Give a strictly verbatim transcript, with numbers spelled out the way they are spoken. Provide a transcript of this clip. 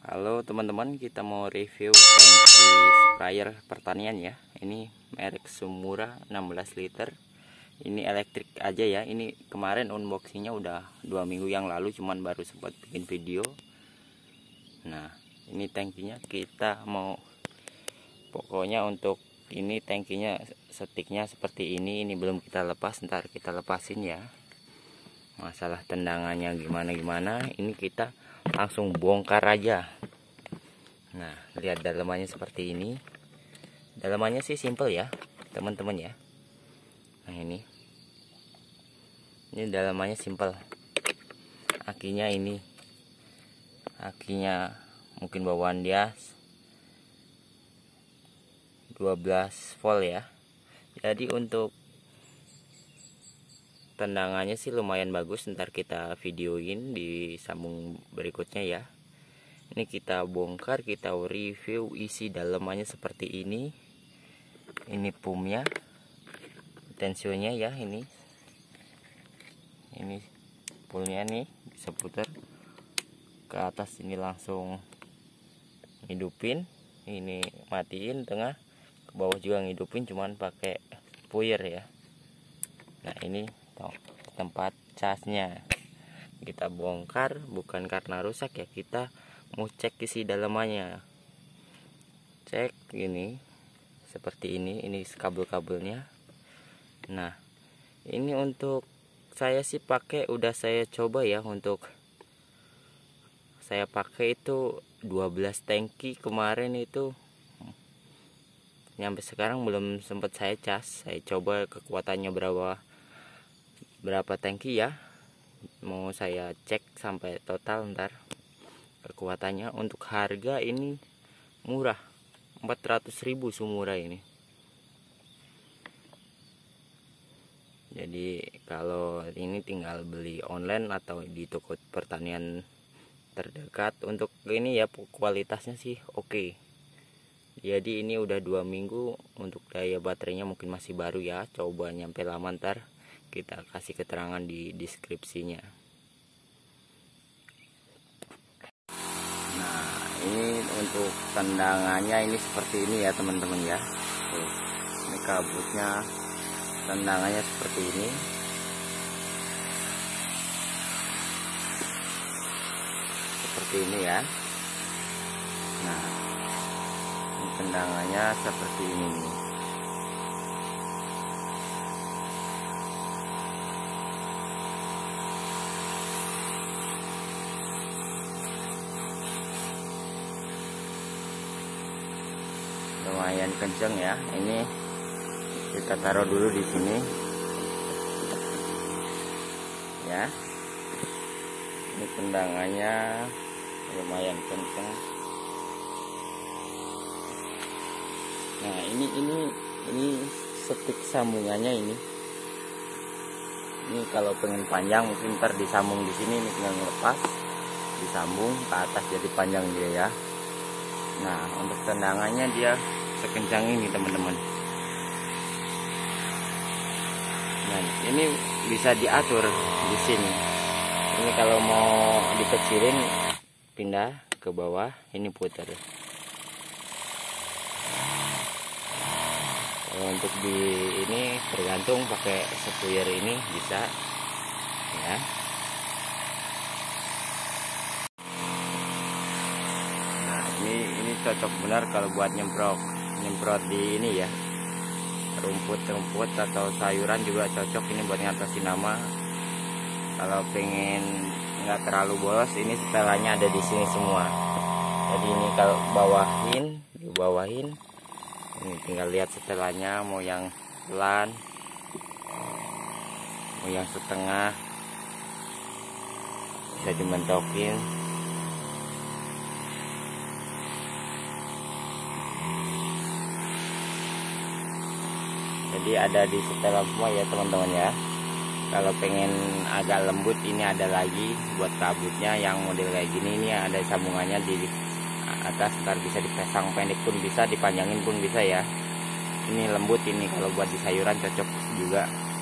Halo teman-teman, kita mau review tangki sprayer pertanian ya. Ini merek Sumura enam belas liter. Ini elektrik aja ya. Ini kemarin unboxingnya udah dua minggu yang lalu, cuman baru sempat bikin video. Nah, ini tangkinya kita mau, pokoknya untuk ini tangkinya setiknya seperti ini. Ini belum kita lepas, ntar kita lepasin ya. Masalah tendangannya gimana-gimana, ini kita langsung bongkar aja. Nah, lihat dalamannya seperti ini. Dalamannya sih simple ya teman-teman ya. Nah, ini ini dalamannya simple. Akinya ini akinya mungkin bawaan dia dua belas volt ya. Jadi untuk tendangannya sih lumayan bagus, ntar kita videoin di sambung berikutnya ya. Ini kita bongkar, kita review isi dalamannya seperti ini. Ini pumnya, tensionya ya, ini ini pulnya nih bisa putar ke atas, ini langsung hidupin, ini matiin tengah, ke bawah juga ngidupin cuman pakai puyer ya. Nah, ini tempat casnya kita bongkar bukan karena rusak ya, kita mau cek isi dalamannya. Cek ini seperti ini, ini kabel-kabelnya. Nah, ini untuk saya sih pakai, udah saya coba ya, untuk saya pakai itu dua belas tangki kemarin itu. Sampai sekarang belum sempat saya cas. Saya coba kekuatannya berapa berapa tangki ya, mau saya cek sampai total ntar kekuatannya. Untuk harga ini murah, empat ratus ribu Sumura ini. Jadi kalau ini tinggal beli online atau di toko pertanian terdekat. Untuk ini ya kualitasnya sih oke okay. Jadi ini udah dua minggu. Untuk daya baterainya mungkin masih baru ya, coba nyampe lama, ntar kita kasih keterangan di deskripsinya. Nah, ini untuk tendangannya ini seperti ini ya teman-teman ya. Tuh, ini kabutnya, tendangannya seperti ini. Seperti ini ya. Nah, ini tendangannya seperti ini nih. Lumayan kenceng ya. Ini kita taruh dulu di sini ya. Ini tendangannya lumayan kenceng. Nah, ini ini ini setik sambungannya ini. Ini kalau pengen panjang mungkin ntar disambung di sini, ini tinggal lepas, disambung ke atas jadi panjang dia ya. Nah, untuk tendangannya dia sekencang ini teman-teman. Nah, ini bisa diatur di sini. Ini kalau mau dikecilin pindah ke bawah, ini putar. Kalau untuk di ini tergantung pakai sepuyer ini bisa ya. Ini ini cocok benar kalau buat nyemprot nyemprot di ini ya, rumput-rumput atau sayuran juga cocok ini buat ngatasin hama. Kalau pengen nggak terlalu boros, ini setelannya ada di sini semua. Jadi ini kalau bawahin, dibawahin, ini tinggal lihat setelannya, mau yang pelan, mau yang setengah, bisa dimentokin. Jadi ada di setelan semua ya teman-teman ya. Kalau pengen agak lembut, ini ada lagi buat kabutnya yang model kayak gini. Ini ada sambungannya di atas, ntar bisa dipasang pendek pun bisa, dipanjangin pun bisa ya. Ini lembut, ini kalau buat di sayuran cocok juga.